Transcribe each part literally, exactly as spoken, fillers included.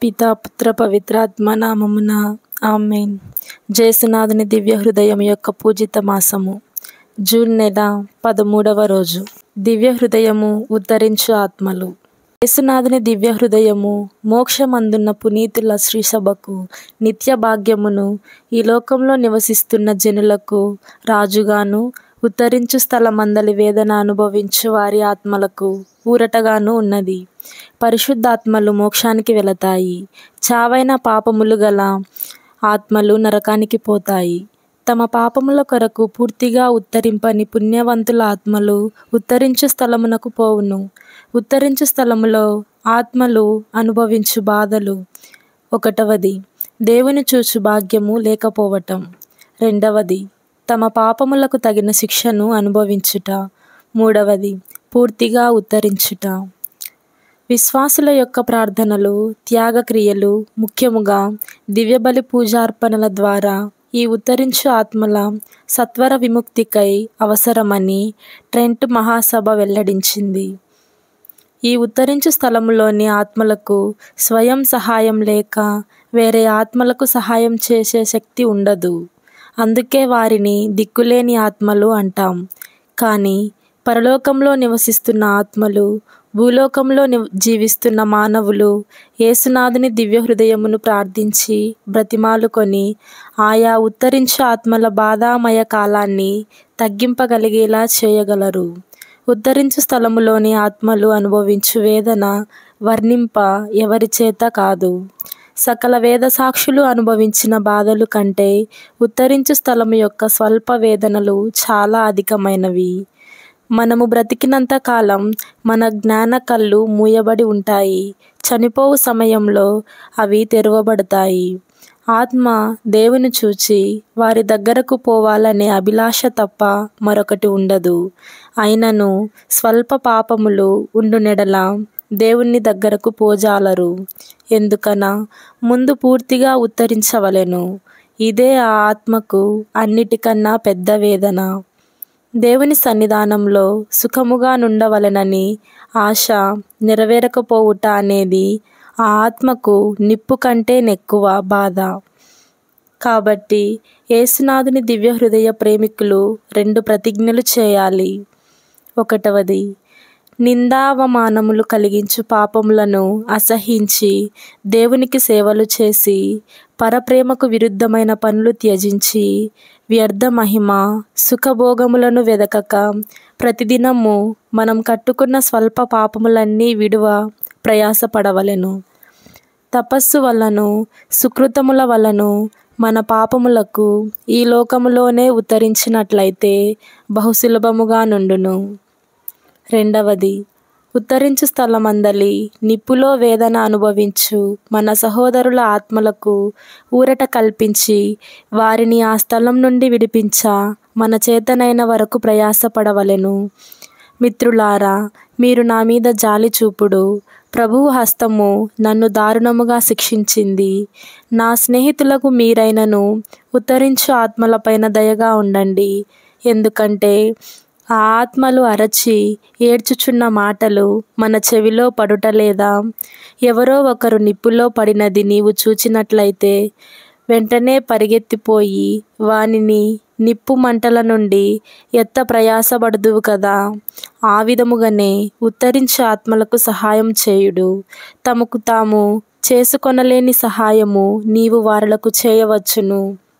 పితా పుత్ర పవిత్రాత్మ నామమున ఆమేన్. జేసునాథుని దివ్య హృదయం యొక్క పూజిత మాసము జూన్ నెల పదమూడవ రోజు. దివ్య హృదయము ఉద్ధరించు ఆత్మలు. యేసునాథుని దివ్య హృదయము మోక్షమందున్న పునీతుల శ్రీసభకు నిత్య భాగ్యమును, ఈ లోకంలో నివసిస్తున్న జనులకు రాజుగాను, ఉద్ధరించు స్థలమందలి వేదన అనుభవించు వారి ఆత్మలకు ఊరటగాను ఉన్నది. పరిశుద్ధాత్మలు మోక్షానికి వెళతాయి. చావైన పాపములు గల ఆత్మలు నరకానికి పోతాయి. తమ పాపముల కొరకు పూర్తిగా ఉత్తరింపని పుణ్యవంతుల ఆత్మలు ఉత్తరించు స్థలమునకు పోవును. ఉత్తరించు స్థలములో ఆత్మలు అనుభవించు బాధలు. ఒకటవది, దేవుని చూచు భాగ్యము లేకపోవటం. రెండవది, తమ పాపములకు తగిన శిక్షను అనుభవించుట. మూడవది, పూర్తిగా ఉత్తరించుట. విశ్వాసుల యొక్క ప్రార్థనలు, త్యాగక్రియలు, ముఖ్యముగా దివ్యబలి పూజార్పణల ద్వారా ఈ ఉత్తరించు ఆత్మల సత్వర విముక్తికై అవసరమని ట్రెంట్ మహాసభ వెల్లడించింది. ఈ ఉత్తరించు స్థలములోని ఆత్మలకు స్వయం సహాయం లేక వేరే ఆత్మలకు సహాయం చేసే శక్తి ఉండదు. అందుకే వారిని దిక్కులేని ఆత్మలు అంటాం. కానీ పరలోకంలో నివసిస్తున్న ఆత్మలు, భూలోకంలో జీవిస్తున్న మానవులు యేసునాథుని దివ్య హృదయమును ప్రార్థించి బ్రతిమాలుకొని ఆయా ఉత్తరించు ఆత్మల బాధామయ కాలాన్ని తగ్గింపగలిగేలా చేయగలరు. ఉద్ధరించు స్థలములోని ఆత్మలు అనుభవించు వేదన వర్ణింప ఎవరి చేత కాదు. సకల వేద సాక్షులు అనుభవించిన బాధలు కంటే ఉత్తరించు స్థలము యొక్క స్వల్ప వేదనలు చాలా అధికమైనవి. మనము బ్రతికినంత కాలం మన జ్ఞాన కళ్ళు మూయబడి ఉంటాయి. చనిపోవు సమయంలో అవి తెరవబడతాయి. ఆత్మ దేవుని చూచి వారి దగ్గరకు పోవాలనే అభిలాష తప్ప మరొకటి ఉండదు. అయినను స్వల్ప పాపములు ఉండునెడల దేవుని దగ్గరకు పోజాలరు. ఎందుకనా ముందు పూర్తిగా ఉత్తరించవలెను. ఇదే ఆ ఆత్మకు అన్నిటికన్నా పెద్ద వేదన. దేవుని సన్నిధానంలో సుఖముగా నుండవలెనని ఆశ నెరవేరకపోవుట అనేది ఆ ఆత్మకు నిప్పు కంటే నెక్కువ బాధ. కాబట్టి యేసునాథుని దివ్య హృదయ ప్రేమికులు రెండు ప్రతిజ్ఞలు చేయాలి. ఒకటవది, నిందావమానములు కలిగించు పాపములను అసహించి దేవునికి సేవలు చేసి పరప్రేమకు విరుద్ధమైన పనులు త్యజించి వ్యర్థ మహిమ సుఖభోగములను వెదకక ప్రతిదినము మనం కట్టుకున్న స్వల్ప పాపములన్నీ విడువ ప్రయాసపడవలెను. తపస్సు వలను సుకృతముల వలను మన పాపములకు ఈ లోకములోనే ఉత్తరించినట్లయితే బహుసులభముగా నుండును. రెండవది, ఉత్తరించు స్థలమందలి నిప్పులో వేదన అనుభవించు మన సహోదరుల ఆత్మలకు ఊరట కల్పించి వారిని ఆ స్థలం నుండి విడిపించ మన చేతనైన వరకు ప్రయాసపడవలెను. మిత్రులారా, మీరు నా మీద జాలి చూపుడు. ప్రభువు హస్తము నన్ను దారుణముగా శిక్షించింది. నా స్నేహితులకు మీరైనను ఉత్తరించు ఆత్మలపైన దయగా ఉండండి. ఎందుకంటే ఆ ఆత్మలు అరచి ఏడ్చుచున్న మాటలు మన చెవిలో పడుట లేదా? ఎవరో ఒకరు నిప్పులో పడినది నీవు చూచినట్లయితే వెంటనే పరిగెత్తిపోయి వానిని నిప్పు మంటల నుండి ఎత్త ప్రయాసపడదువు కదా. ఆ విధముగానే ఉత్తరించు ఆత్మలకు సహాయం చేయుడు. తమకు తాము చేసుకొనలేని సహాయము నీవు వారలకు చేయవచ్చును.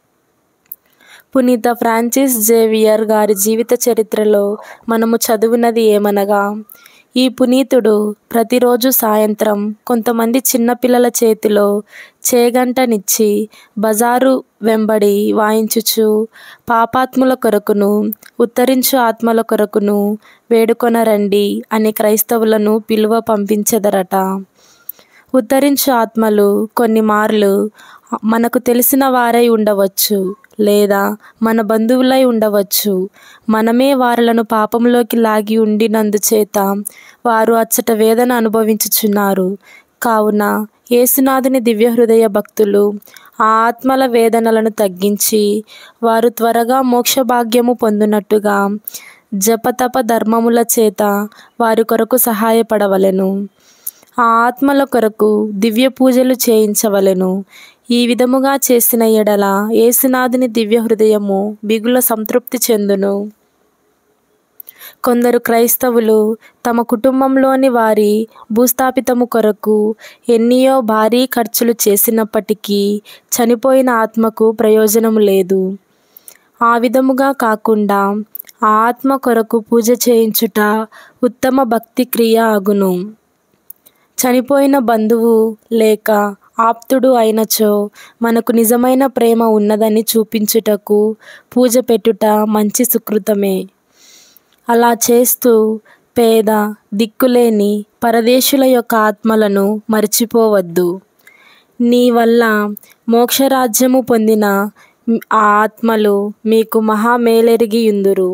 పునీత ఫ్రాన్సిస్ జేవియర్ గారి జీవిత చరిత్రలో మనము చదువునది ఏమనగా, ఈ పునీతుడు ప్రతిరోజు సాయంత్రం కొంతమంది చిన్నపిల్లల చేతిలో చేగంటనిచ్చి బజారు వెంబడి వాయించుచు పాపాత్ముల కొరకును ఉత్తరించు ఆత్మల కొరకును వేడుకొనరండి అని క్రైస్తవులను పిలువ పంపించెదరట. ఉత్తరించు ఆత్మలు కొన్ని మార్లు మనకు తెలిసిన వారై ఉండవచ్చు, లేదా మన బంధువులై ఉండవచ్చు. మనమే వారలను పాపంలోకి లాగి ఉండినందుచేత వారు అచ్చట వేదన అనుభవించుచున్నారు. కావున యేసునాథుని దివ్య హృదయ భక్తులు ఆ ఆత్మల వేదనలను తగ్గించి వారు త్వరగా మోక్ష భాగ్యము పొందునట్టుగా జపతప ధర్మముల చేత వారి కొరకు సహాయపడవలెను. ఆ ఆత్మల కొరకు దివ్య పూజలు చేయించవలెను. ఈ విధముగా చేసిన ఎడల యేసునాథుని దివ్య హృదయము బిగుల సంతృప్తి చెందును. కొందరు క్రైస్తవులు తమ కుటుంబంలోని వారి భూస్థాపితము కొరకు ఎన్నియో భారీ ఖర్చులు చేసినప్పటికీ చనిపోయిన ఆత్మకు ప్రయోజనం లేదు. ఆ విధముగా కాకుండా ఆ ఆత్మ కొరకు పూజ చేయించుట ఉత్తమ భక్తి క్రియ అగును. చనిపోయిన బంధువు లేక ఆప్తుడు అయినచో మనకు నిజమైన ప్రేమ ఉన్నదని చూపించుటకు పూజ పెట్టుట మంచి సుకృతమే. అలా చేస్తూ పేద దిక్కులేని పరదేశుల యొక్క ఆత్మలను మర్చిపోవద్దు. నీ వల్ల మోక్షరాజ్యము పొందిన ఆ ఆత్మలు మీకు మహామేలెరిగియుందురు.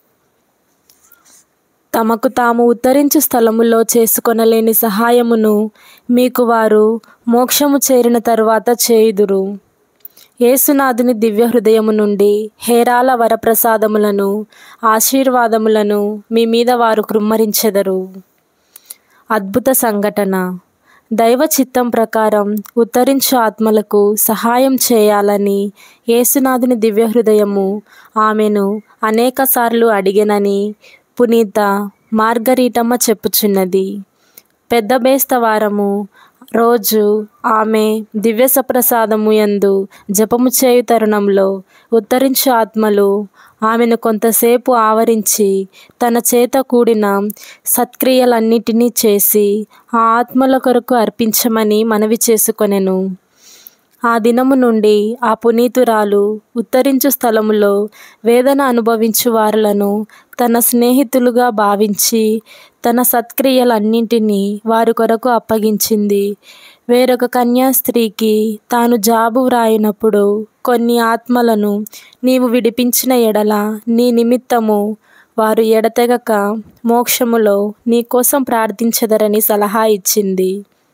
తమకు తాము ఉద్ధరించు స్థలములో చేసుకొనలేని సహాయమును మీకు వారు మోక్షము చేరిన తరువాత చేయుదురు. యేసునాథుని దివ్య హృదయము నుండి హేరాల వరప్రసాదములను ఆశీర్వాదములను మీ మీద వారు కృమ్మరించెదరు. అద్భుత సంఘటన. దైవ చిత్తం ప్రకారం ఉద్ధరించు ఆత్మలకు సహాయం చేయాలని యేసునాథుని దివ్య హృదయము ఆమెను అనేకసార్లు అడిగెనని పునీత మార్గరీటమ్మ చెప్పుచున్నది. పెద్ద బేస్తవారము రోజు ఆమె దివ్య సప్రసాదము యందు జపము చేయు తరుణంలో ఉద్ధరించు ఆత్మలు ఆమెను కొంతసేపు ఆవరించి తన చేత కూడిన సత్క్రియలన్నిటినీ చేసి ఆ ఆత్మల కొరకు అర్పించమని మనవి చేసుకొనెను. ఆ దినము నుండి ఆ పునీతురాలు ఉత్తరించు స్థలములో వేదన అనుభవించు వారులను తన స్నేహితులుగా భావించి తన సత్క్రియలన్నింటినీ వారి కొరకు అప్పగించింది. వేరొక కన్యాస్త్రీకి తాను జాబు వ్రాయినప్పుడు కొన్ని ఆత్మలను నీవు విడిపించిన ఎడల నీ నిమిత్తము వారు ఎడతెగక మోక్షములో నీ కోసం ప్రార్థించెదరని సలహా ఇచ్చింది.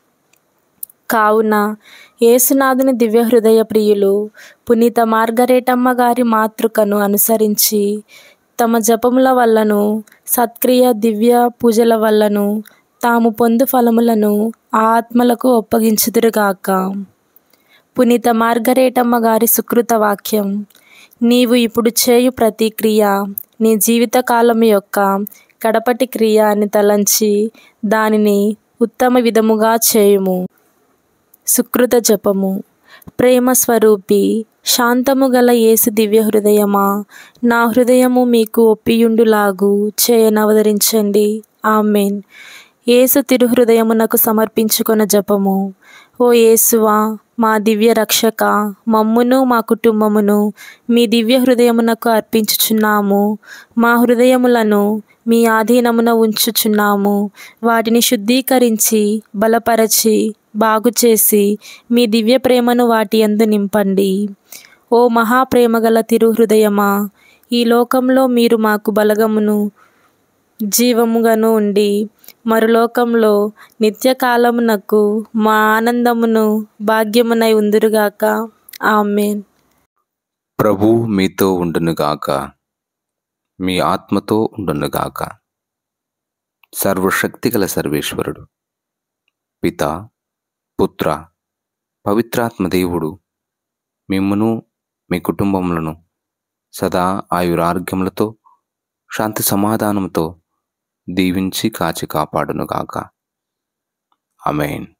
కావున యేసునాథుని దివ్య హృదయ ప్రియులు పునీత మార్గరేటమ్మ గారి మాతృకను అనుసరించి తమ జపముల వల్లను సత్క్రియ దివ్య పూజల వల్లను తాము పొందు ఫలములను ఆ ఆత్మలకు ఒప్పగించుదురుగాక. పునీత మార్గరేటమ్మ గారి సుకృత వాక్యం. నీవు ఇప్పుడు చేయు ప్రతి క్రియ నీ జీవితకాలం యొక్క కడపటి క్రియ అని తలంచి దానిని ఉత్తమ విధముగా చేయుము. సుకృత జపము. ప్రేమ స్వరూపి శాంతము గల యేసు దివ్య హృదయమా, నా హృదయము మీకు ఒప్పియుండులాగు చేయనవదరించండి. ఆమెన్. యేసు తిరుహృదయమునకు సమర్పించుకొన జపము. ఓ యేసువా, మా దివ్య రక్షక, మమ్మును మా కుటుంబమును మీ దివ్య హృదయమునకు అర్పించుచున్నాము. మా హృదయములను మీ ఆధీనమున ఉంచుచున్నాము. వాటిని శుద్ధీకరించి బలపరచి బాగుచేసి మీ దివ్య ప్రేమను వాటి యందు నింపండి. ఓ మహాప్రేమగల తిరుహృదయమా, ఈ లోకంలో మీరు మాకు బలగమును జీవముగాను ఉండి మరులోకంలో నిత్యకాలమునకు మా ఆనందమును భాగ్యమునై ఉందురుగాక. ఆమెన్. ప్రభు మీతో ఉండునుగాక, మీ ఆత్మతో ఉండునుగాక. సర్వశక్తిగల సర్వేశ్వరుడు పిత, పుత్ర, పవిత్రాత్మ దేవుడు మిమ్మును మీ కుటుంబములను సదా ఆయురారోగ్యములతో శాంతి సమాధానముతో దీవించి కాచి కాపాడునుగాక. ఆమేన్.